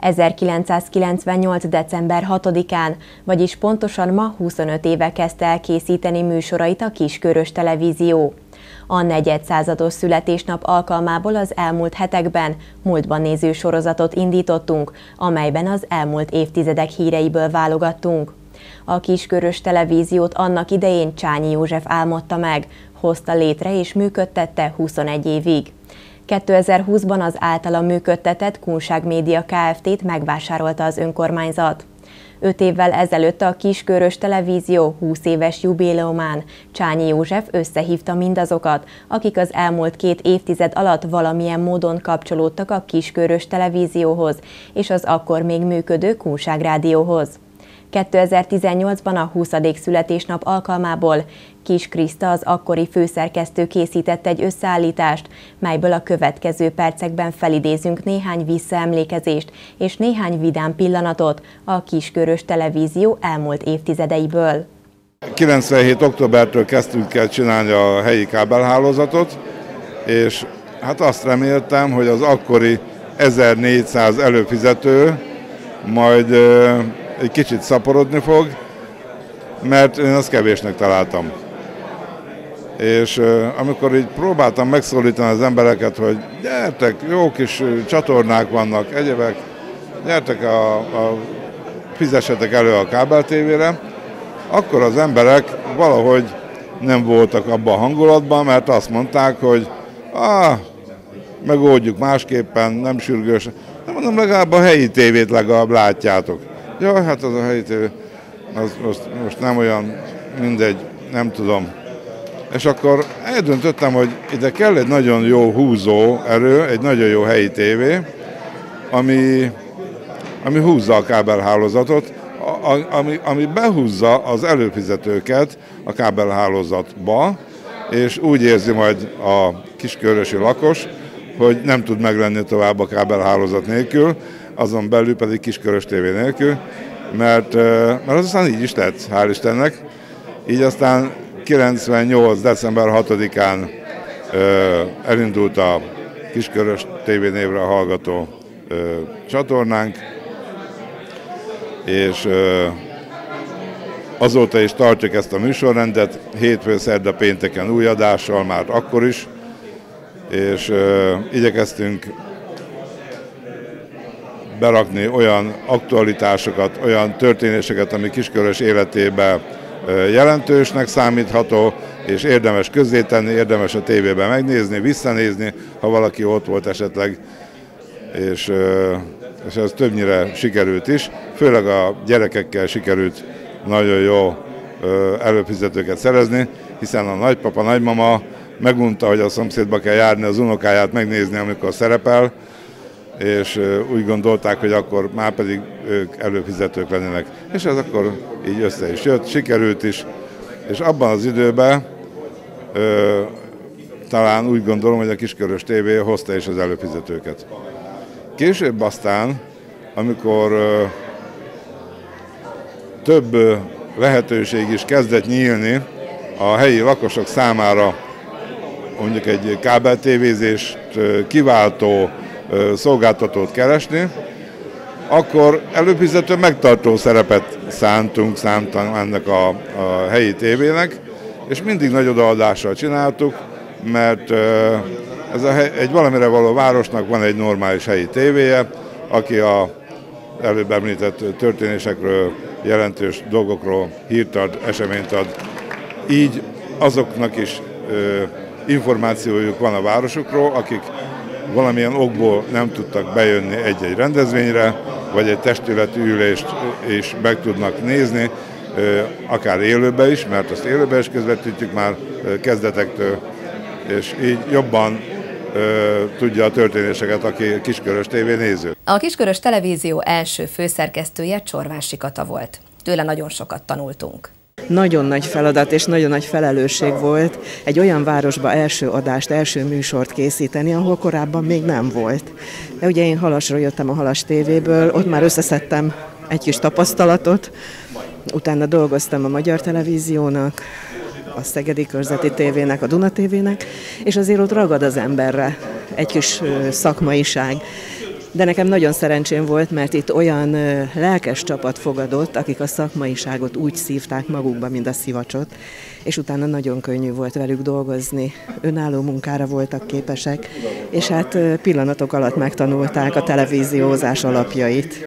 1998. december 6-án, vagyis pontosan ma 25 éve kezdte el készíteni műsorait a Kiskörös Televízió. A negyedszázados születésnap alkalmából az elmúlt hetekben múltban néző sorozatot indítottunk, amelyben az elmúlt évtizedek híreiből válogattunk. A Kiskörös Televíziót annak idején Csányi József álmodta meg, hozta létre és működtette 21 évig. 2020-ban az általa működtetett Kunság Média Kft-t megvásárolta az önkormányzat. 5 évvel ezelőtt a Kiskörös Televízió 20 éves jubileumán Csányi József összehívta mindazokat, akik az elmúlt 2 évtized alatt valamilyen módon kapcsolódtak a Kiskörös Televízióhoz és az akkor még működő Kunság Rádióhoz. 2018-ban a 20. születésnap alkalmából Kiss Kriszta, az akkori főszerkesztő készített egy összeállítást, melyből a következő percekben felidézünk néhány visszaemlékezést és néhány vidám pillanatot a Kiskörös Televízió elmúlt évtizedeiből. 97. októbertől kezdtünk el csinálni a helyi kábelhálózatot, és hát azt reméltem, hogy az akkori 1400 előfizető majd egy kicsit szaporodni fog, mert én azt kevésnek találtam. És amikor így próbáltam megszólítani az embereket, hogy gyertek, jó kis csatornák vannak, egyebek, gyertek, fizessetek elő a kábeltévére, akkor az emberek valahogy nem voltak abban a hangulatban, mert azt mondták, hogy megoldjuk másképpen, nem sürgős. De mondom, legalább a helyi tévét legalább látjátok. Ja, hát az a helyi tévé, az most nem olyan mindegy, nem tudom. És akkor eldöntöttem, hogy ide kell egy nagyon jó húzó erő, egy nagyon jó helyi tévé, ami húzza a kábelhálózatot, ami behúzza az előfizetőket a kábelhálózatba, és úgy érzi majd a kiskörösi lakos, hogy nem tud meglenni tovább a kábelhálózat nélkül, azon belül pedig Kiskörös tévé nélkül, mert az aztán így is lett, hál' Istennek. Így aztán 98. december 6-án elindult a Kiskörös tévé névre hallgató csatornánk, és azóta is tartjuk ezt a műsorrendet, hétfő, szerda, pénteken új adással, már akkor is, és igyekeztünk berakni olyan aktualitásokat, olyan történéseket, ami Kiskörös életében jelentősnek számítható, és érdemes közzétenni, érdemes a tévében megnézni, visszanézni, ha valaki ott volt esetleg, és ez többnyire sikerült is, főleg a gyerekekkel sikerült nagyon jó előfizetőket szerezni, hiszen a nagypapa, nagymama megunta, hogy a szomszédba kell járni az unokáját megnézni, amikor szerepel, és úgy gondolták, hogy akkor már pedig ők előfizetők lennének. És ez akkor így össze is jött, sikerült is, és abban az időben talán úgy gondolom, hogy a Kiskörös TV hozta is az előfizetőket. Később aztán, amikor több lehetőség is kezdett nyílni a helyi lakosok számára, mondjuk egy kábeltévézést kiváltó szolgáltatót keresni, akkor előfizető megtartó szerepet szántam ennek a helyi tévének, és mindig nagy odaadással csináltuk, mert ez egy valamire való városnak van egy normális helyi tévéje, aki a előbb említett történésekről, jelentős dolgokról hírt ad, eseményt ad. Így azoknak is információjuk van a városokról, akik valamilyen okból nem tudtak bejönni egy-egy rendezvényre, vagy egy testületi ülést is meg tudnak nézni, akár élőben is, mert azt élőben is közvetítjük már kezdetektől, és így jobban tudja a történéseket, aki Kiskörös TV néző. A Kiskörös Televízió első főszerkesztője Csorvási Kata volt. Tőle nagyon sokat tanultunk. Nagyon nagy feladat és nagyon nagy felelősség volt egy olyan városba első adást, első műsort készíteni, ahol korábban még nem volt. De ugye én Halasról jöttem, a Halas tévéből, ott már összeszedtem egy kis tapasztalatot, utána dolgoztam a Magyar Televíziónak, a Szegedi Körzeti Tévének, a Duna Tévének, és azért ott ragad az emberre egy kis szakmaiság. De nekem nagyon szerencsém volt, mert itt olyan lelkes csapat fogadott, akik a szakmaiságot úgy szívták magukba, mint a szivacsot, és utána nagyon könnyű volt velük dolgozni. Önálló munkára voltak képesek, és hát pillanatok alatt megtanulták a televíziózás alapjait.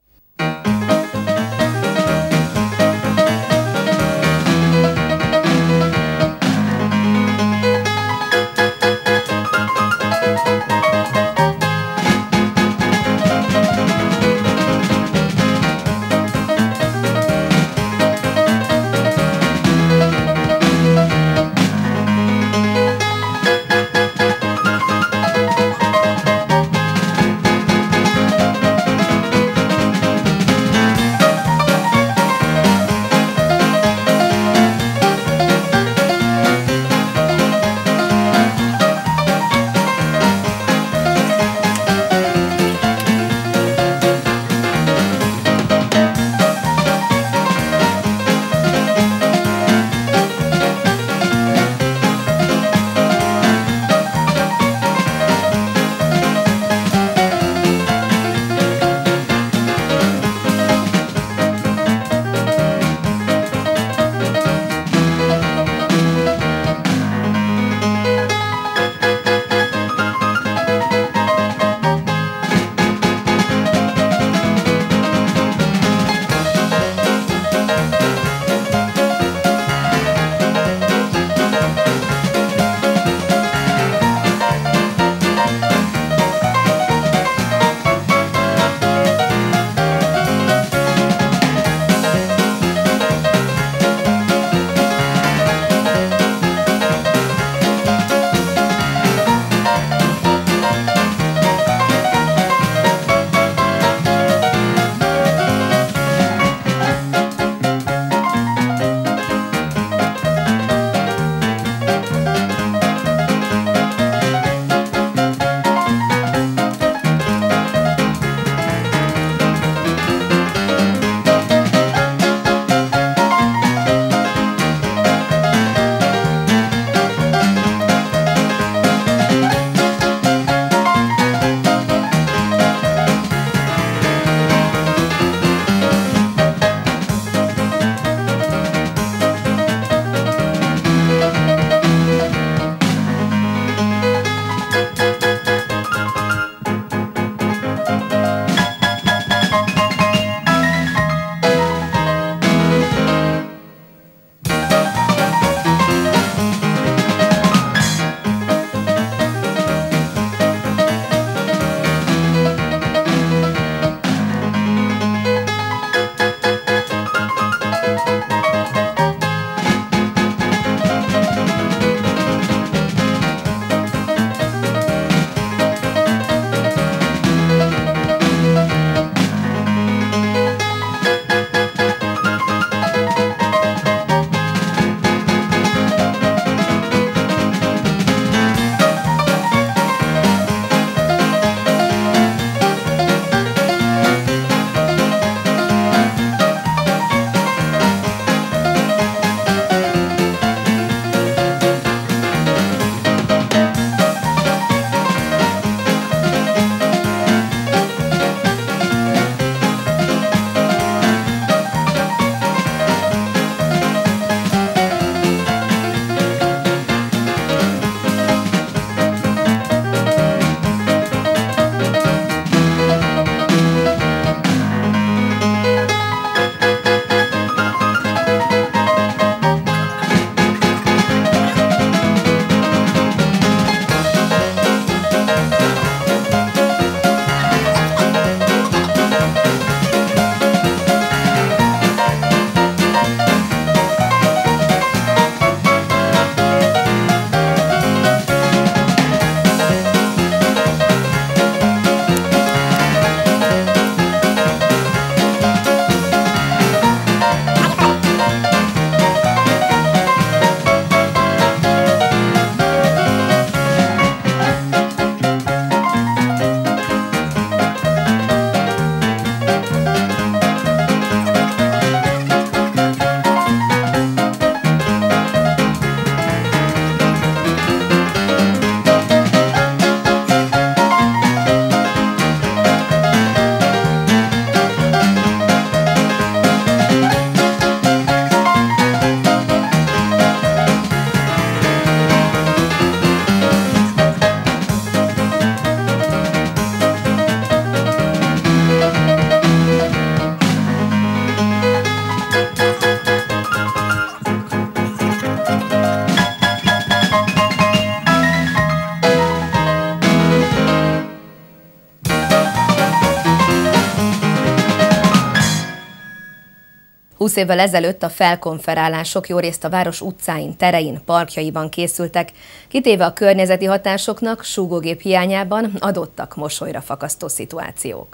20 évvel ezelőtt a felkonferálások jórészt a város utcáin, terein, parkjaiban készültek, kitéve a környezeti hatásoknak, súgógép hiányában adottak mosolyra fakasztó szituációk.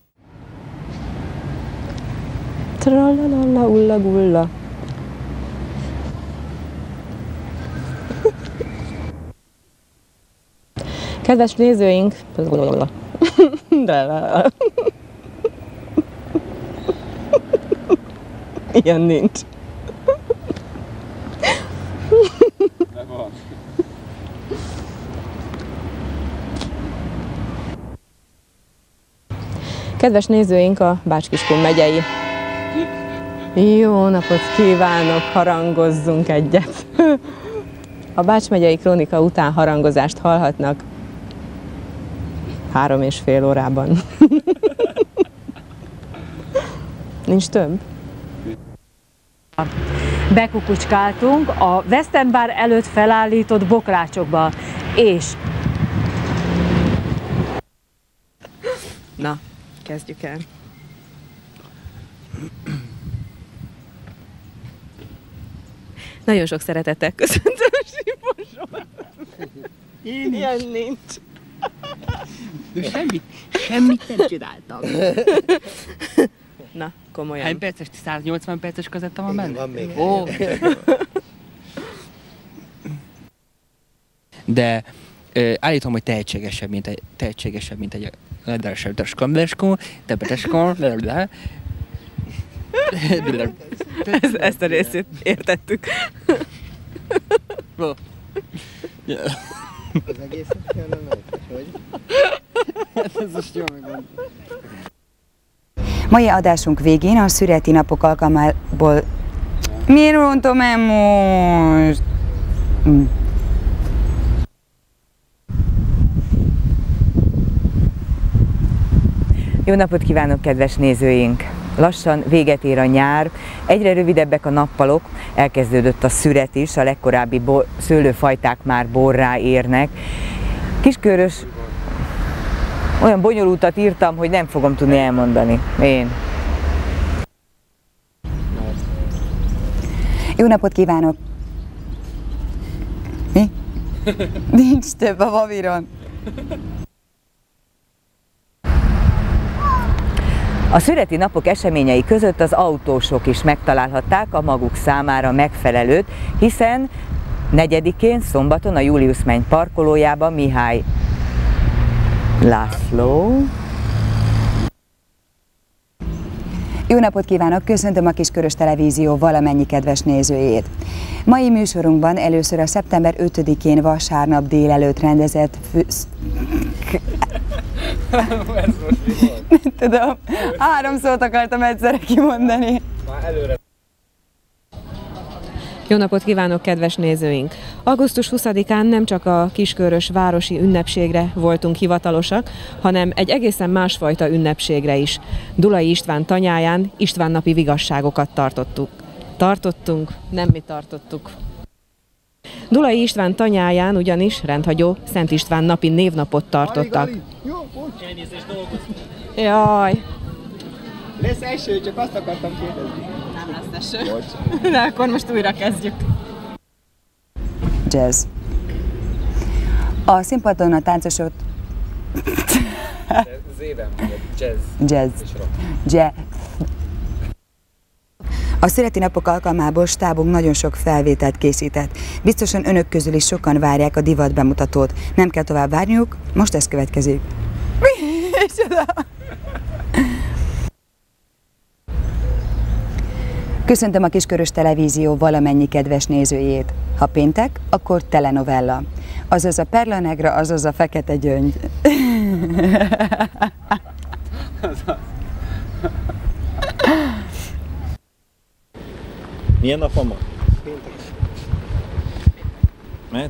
Tralala, ulla, gulla. Kedves nézőink! Ilyen nincs. Kedves nézőink, a Bács-Kiskun megyei. Jó napot kívánok, harangozzunk egyet. A Bács megyei krónika után harangozást hallhatnak 3,5 órában. Nincs több? Bekukucskáltunk a Western Bar előtt felállított bokrácsokba, és... Na, kezdjük el. Nagyon sok szeretettel köszöntöm Simoson. Ilyen nincs. De semmit nem csináltam. Na, komolyan. Hány perces? 180 perces kazetta van benne? Van még. Ó. De állítom, hogy tehetségesebb, mint egy Ezt a részét értettük. Az egészet kellene meg, hogy? Hát ez most jó megmondani. Mai adásunk végén a szüreti napok alkalmából... Miért rontom el most? Jó napot kívánok, kedves nézőink! Lassan véget ér a nyár, egyre rövidebbek a nappalok, elkezdődött a szüret is, a legkorábbi szőlőfajták már borrá érnek. Kiskörös, olyan bonyolultat írtam, hogy nem fogom tudni elmondani. Én. Jó napot kívánok! Mi? Nincs több a Vaviron. A szüreti napok eseményei között az autósok is megtalálhatták a maguk számára megfelelőt, hiszen 4-én, szombaton a Julius Menny parkolójában Mihály László. Jó napot kívánok! Köszöntöm a Kiskörös Televízió valamennyi kedves nézőjét. Mai műsorunkban először a szeptember 5-én vasárnap délelőtt rendezett tudom, 3 szót akartam egyszerre kimondani. Jó napot kívánok, kedves nézőink! Augusztus 20-án nem csak a Kiskörös városi ünnepségre voltunk hivatalosak, hanem egy egészen másfajta ünnepségre is. Dulai István tanyáján István napi vigasságokat tartottunk, nem mi tartottuk. Dulai István tanyáján ugyanis rendhagyó Szent István napi névnapot tartottak. Jaj! Lesz eső, csak azt akartam kérdezni. Nem lesz eső. De akkor most újra kezdjük. Jazz. A színpadon a táncosok... Jazz. Jazz. A születi napok alkalmából stábunk nagyon sok felvételt készített. Biztosan önök közül is sokan várják a divat bemutatót. Nem kell tovább várniuk, most ez következik. Köszöntöm a Kiskörös Televízió valamennyi kedves nézőjét. Ha péntek, akkor telenovella. Azaz a Perla Negra, azaz a Fekete Gyöngy. Milyen nap van ma? Mehet?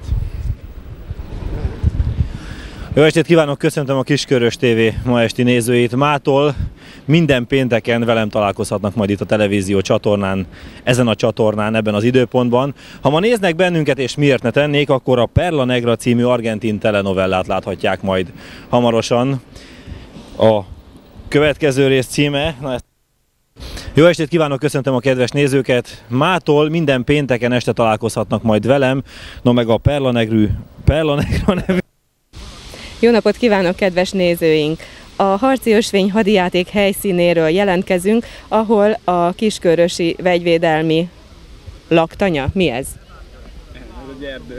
Jó estét kívánok, köszöntöm a Kiskörös TV ma esti nézőit. Mától minden pénteken velem találkozhatnak majd itt a televízió csatornán, ezen a csatornán, ebben az időpontban. Ha ma néznek bennünket, és miért ne tennék, akkor a Perla Negra című argentin telenovellát láthatják majd hamarosan. A következő rész címe, Jó estét kívánok, köszöntöm a kedves nézőket! Mától minden pénteken este találkozhatnak majd velem, no meg a Perla Negra nevű. Jó napot kívánok, kedves nézőink! A Harci Ösvény hadijáték helyszínéről jelentkezünk, ahol a Kiskörösi Vegyvédelmi laktanya. Mi ez? Ez egy erdő.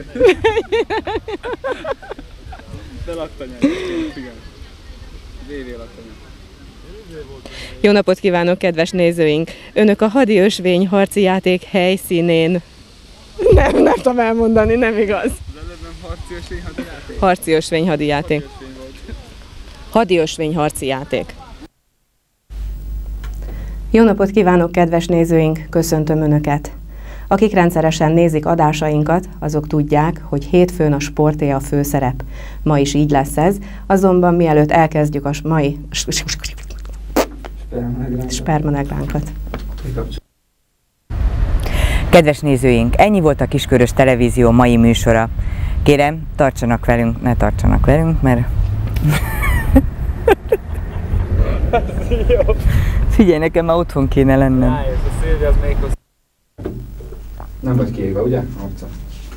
De laktanya, igen. VV laktanya. Jó napot kívánok, kedves nézőink! Önök a Hadi Ösvény harci játék helyszínén... Nem tudom elmondani, nem igaz. Az előbb Harci Ösvény hadijáték? Harci Ösvény hadijáték. Hadi Ösvény harci játék. Jó napot kívánok, kedves nézőink! Köszöntöm Önöket! Akik rendszeresen nézik adásainkat, azok tudják, hogy hétfőn a sporté a főszerep. Ma is így lesz ez, azonban mielőtt elkezdjük a mai spermanegránkat. Kedves nézőink, ennyi volt a Kiskörös Televízió mai műsora. Kérem, tartsanak velünk, ne tartsanak velünk, mert... Figyelj, nekem már otthon kéne lennem. Rájössz, a Szilvi az még hozzá. Nem vagy kiégve, ugye? Arca.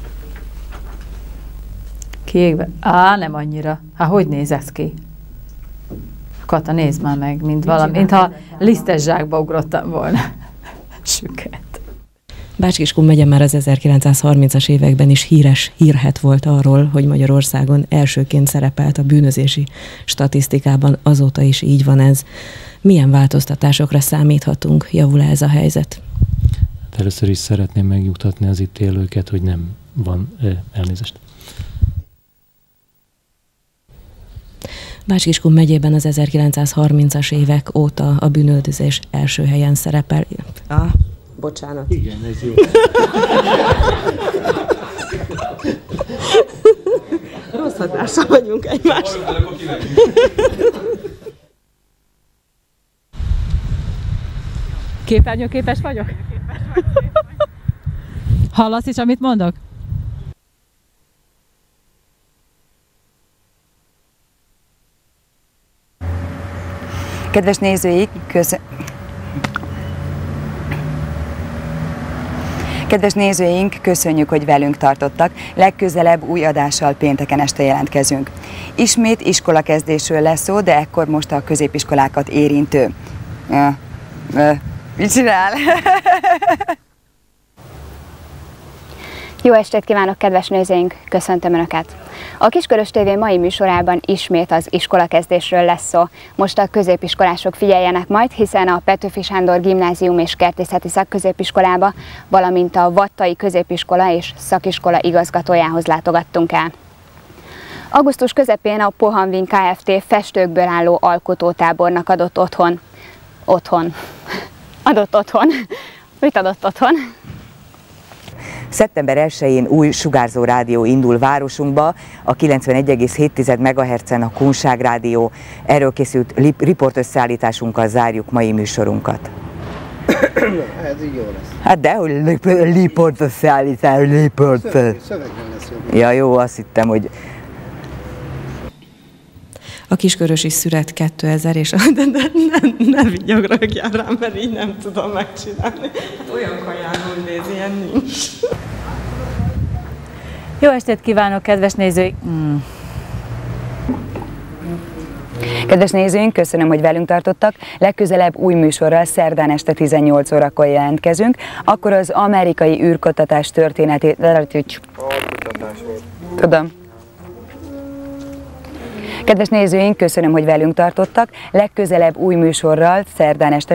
Kiégve? Á, nem annyira. Hát hogy néz ez ki? Kata, nézd már meg, mintha lisztes zsákba ugrottam volna. Süket. Bács-Kiskun megye már az 1930-as években is hírhet volt arról, hogy Magyarországon elsőként szerepelt a bűnözési statisztikában, azóta is így van ez. Milyen változtatásokra számíthatunk? Javul ez a helyzet? Hát először is szeretném megnyugtatni az itt élőket, hogy nem van elnézést. Bács-Kiskun megyében az 1930-as évek óta a bűnöldözés első helyen szerepel. Bocsánat. Igen, ez jó. Rossz hatással vagyunk egymásra. Képernyőképes vagyok? Hallasz is, amit mondok? Kedves nézőink, köszönjük, hogy velünk tartottak. Legközelebb új adással pénteken este jelentkezünk. Ismét iskolakezdésről lesz szó, de ekkor most a középiskolákat érintő. Mit csinál? Jó estét kívánok, kedves nézőink! Köszöntöm Önöket! A Kiskörös TV mai műsorában ismét az iskolakezdésről lesz szó. Most a középiskolások figyeljenek majd, hiszen a Petőfi Sándor Gimnázium és Kertészeti Szakközépiskolába, valamint a Vattai Középiskola és Szakiskola igazgatójához látogattunk el. Augusztus közepén a Pohanvin Kft. Festőkből álló alkotótábornak adott otthon. Mit adott otthon? Szeptember 1-én új sugárzó rádió indul városunkba, a 91,7 MHz-en a Kunság Rádió. Erről készült riportösszeállításunkkal zárjuk mai műsorunkat. Ez így jó lesz. Hát dehogy riportösszeállítás, Szövegben lesz jó. Ja jó, azt hittem, hogy... A Kiskörösi Szüret 2000 és... Ne vigyogragjál rám, mert így nem tudom megcsinálni. Hát olyan kajánul néz, ilyen nincs. Jó estét kívánok, kedves nézőink! Kedves nézőink, köszönöm, hogy velünk tartottak. Legközelebb új műsorral szerdán este 18 órakor jelentkezünk. Akkor az amerikai űrkutatás történetét... Tudom. Kedves nézőink, köszönöm, hogy velünk tartottak. Legközelebb új műsorral szerdán este...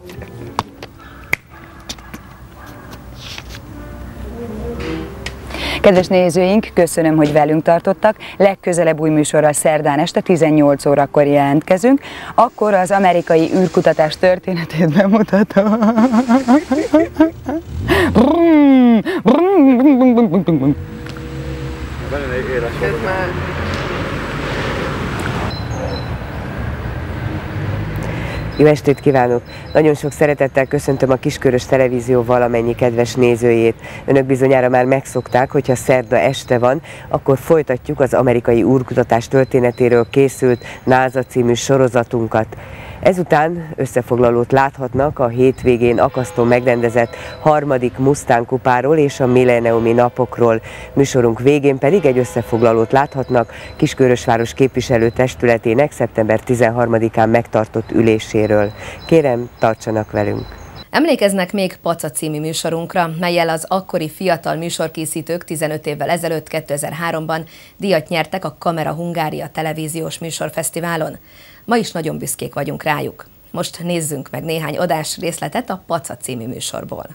Kedves nézőink, köszönöm, hogy velünk tartottak. Legközelebb új műsorral szerdán este 18 órakor jelentkezünk. Akkor az amerikai űrkutatás történetét bemutatom. Jó estét kívánok! Nagyon sok szeretettel köszöntöm a Kiskörös Televízió valamennyi kedves nézőjét. Önök bizonyára már megszokták, hogyha szerda este van, akkor folytatjuk az amerikai űrkutatás történetéről készült NASA című sorozatunkat. Ezután összefoglalót láthatnak a hétvégén Akaszton megrendezett 3. Mustang kupáról és a milleniumi napokról. Műsorunk végén pedig egy összefoglalót láthatnak Kiskörösváros képviselőtestületének szeptember 13-án megtartott üléséről. Kérem, tartsanak velünk! Emlékeznek még Paca című műsorunkra, mellyel az akkori fiatal műsorkészítők 15 évvel ezelőtt, 2003-ban díjat nyertek a Kamera Hungária televíziós műsorfesztiválon. Ma is nagyon büszkék vagyunk rájuk. Most nézzünk meg néhány adás részletet a Paca című műsorból.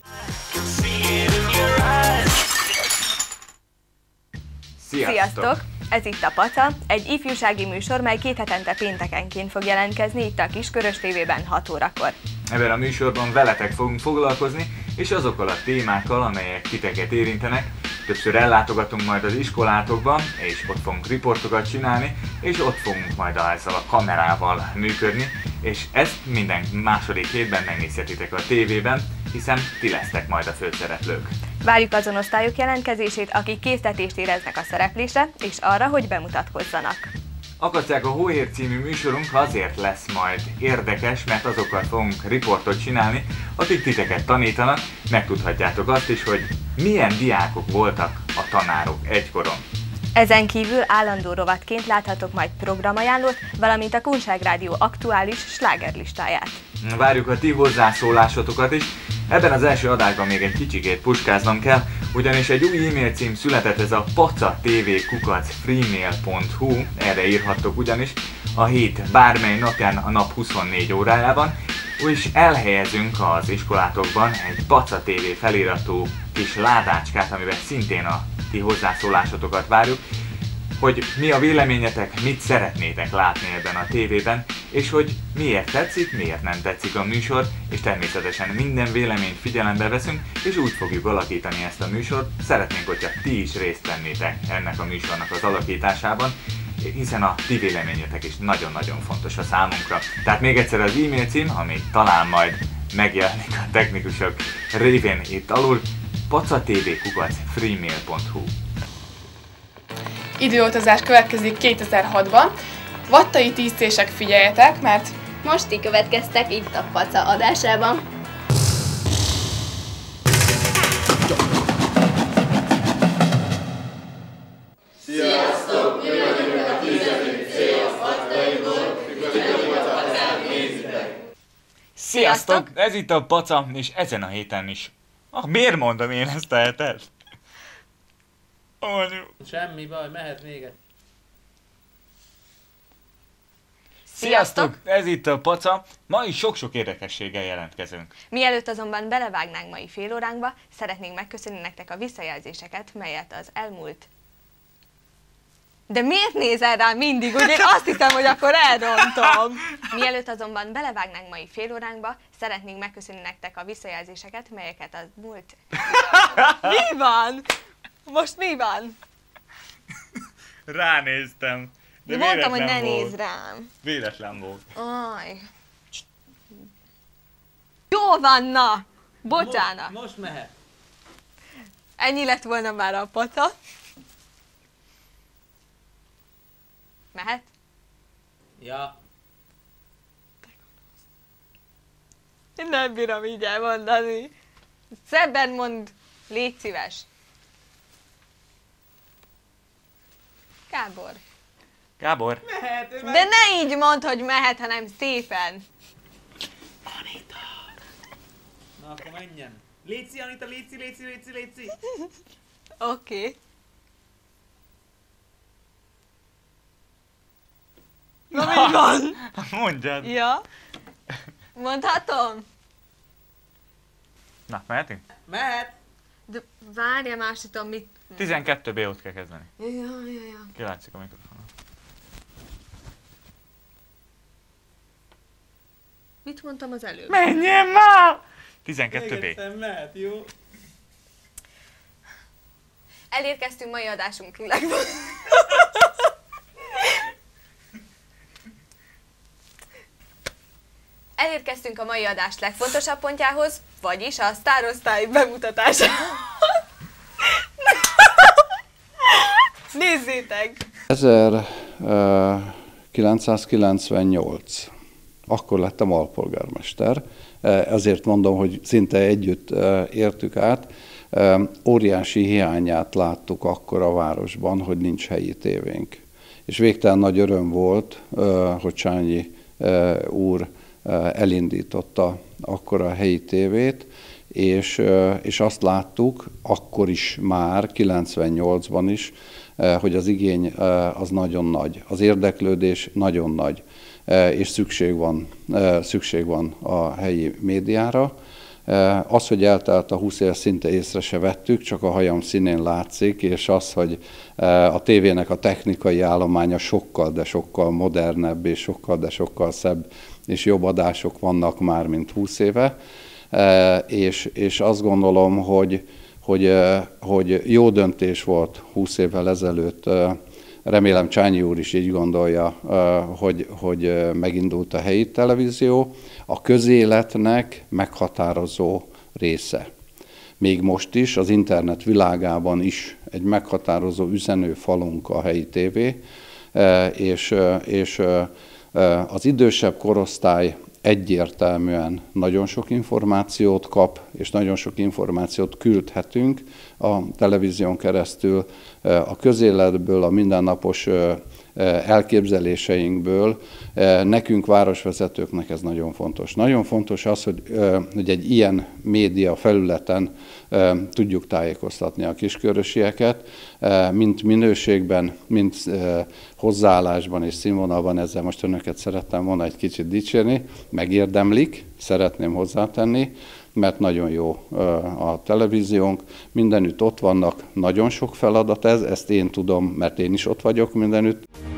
Sziasztok! Ez itt a Paca, egy ifjúsági műsor, mely 2 hetente péntekenként fog jelentkezni itt a Kiskörös tévében 6 órakor. Ebben a műsorban veletek fogunk foglalkozni, és azokkal a témákkal, amelyek titeket érintenek. Többször ellátogatunk majd az iskolátokba, és ott fogunk riportokat csinálni, és ott fogunk majd ezzel a kamerával működni, és ezt minden második hétben megnézhetitek a tévében, hiszen ti lesztek majd a főszereplők. Várjuk azon osztályok jelentkezését, akik késztetést éreznek a szereplésre, és arra, hogy bemutatkozzanak. Akadják a Hóhér című műsorunk azért lesz majd érdekes, mert azokkal fogunk riportot csinálni, akik titeket tanítanak, megtudhatjátok azt is, hogy milyen diákok voltak a tanárok egykoron. Ezen kívül állandó rovatként láthatok majd programajánlót, valamint a Kunság Rádió aktuális slágerlistáját. Várjuk a ti hozzászólásotokat is. Ebben az első adásban még egy kicsikét puskáznom kell, ugyanis egy új e-mail cím született, ez a pacatvkukac@freemail.hu, erre írhattok ugyanis a hét bármely napján a nap 24 órájában, és elhelyezünk az iskolátokban egy Paca TV feliratú kis ládácskát, amiben szintén a ti hozzászólásotokat várjuk, hogy mi a véleményetek, mit szeretnétek látni ebben a tévében, és hogy miért tetszik, miért nem tetszik a műsor, és természetesen minden véleményt figyelembe veszünk, és úgy fogjuk alakítani ezt a műsort. Szeretnénk, hogyha ti is részt vennétek ennek a műsornak az alakításában, hiszen a ti véleményetek is nagyon-nagyon fontos a számunkra. Tehát még egyszer az e-mail cím, ami talán majd megjelenik a technikusok révén itt alul, pacatvkukac@freemail.hu. Időutazás következik 2006-ban. Vattai tíztések, figyeljetek, mert most ti következtek itt a Paca adásában. Sziasztok! Mi vagyunk a 10. C osztályból, a Pacát nézitek! Sziasztok! Ez itt a Paca, és ezen a héten is. Miért mondom én ezt a hetet? Semmi baj, mehet még egy. Sziasztok! Ez itt a Paca. Ma is sok-sok érdekességgel jelentkezünk. Mielőtt azonban belevágnánk mai félóránkba, szeretnénk megköszönni nektek a visszajelzéseket, melyet az elmúlt... De miért nézel rá mindig? Ugye én azt hiszem, hogy akkor elrontom. Mielőtt azonban belevágnánk mai félóránkba, szeretnénk megköszönni nektek a visszajelzéseket, melyeket az múlt... Mi van? Most mi van? Ránéztem. De mondtam, hogy ne nézz rám. Véletlen volt. Aj. Jó van, na! Bocsánat. Most mehet. Ennyi lett volna már a Paca. Mehet? Ja. Én nem bírom így elmondani. Szebben mondd, légy szíves. Gábor. Gábor. Mehet, de ne így mondd, hogy mehet, hanem szépen. Anita. Na akkor menjen. Léci, Anita, léci. Oké. Na mi van? Mondjad. Ja. Mondhatom? Na, mehetünk? Mehet. De várja, más tudom mit... 12B ott kell kezdeni. Ja. Kilátszik a mikrofonon. Mit mondtam az előbb? Menjen már! 12B. Még egyszer mehet, jó? Elérkeztünk mai adásunk legfontosabb. Elérkeztünk a mai adás legfontosabb pontjához, vagyis a sztárosztály bemutatásához. Nézzétek! 1998. akkor lettem alpolgármester. Ezért mondom, hogy szinte együtt értük át. Óriási hiányát láttuk akkor a városban, hogy nincs helyi tévénk. És végtelen nagy öröm volt, hogy Csányi úr elindította akkor a helyi tévét, és azt láttuk, akkor is már, 98-ban is, hogy az igény az nagyon nagy, az érdeklődés nagyon nagy, és szükség van a helyi médiára. Az, hogy eltelt a 20 év, szinte észre se vettük, csak a hajam színén látszik, és az, hogy a tévének a technikai állománya sokkal, de sokkal modernebb, és sokkal, de sokkal szebb és jobb adások vannak már, mint 20 éve. És azt gondolom, hogy jó döntés volt 20 évvel ezelőtt. Remélem Csányi úr is így gondolja, hogy megindult a helyi televízió. A közéletnek meghatározó része. Még most is, az internet világában is egy meghatározó üzenőfalunk a helyi tévé, és az idősebb korosztály egyértelműen nagyon sok információt kap, és nagyon sok információt küldhetünk a televízión keresztül, a közéletből, a mindennapos elképzeléseinkből. Nekünk, városvezetőknek ez nagyon fontos. Nagyon fontos az, hogy egy ilyen média felületen tudjuk tájékoztatni a kiskörösieket, mint minőségben, mint hozzáállásban és színvonalban. Ezzel most önöket szerettem volna egy kicsit dicsérni, megérdemlik, szeretném hozzátenni, mert nagyon jó a televíziónk, mindenütt ott vannak, nagyon sok feladat ez, ezt én tudom, mert én is ott vagyok mindenütt.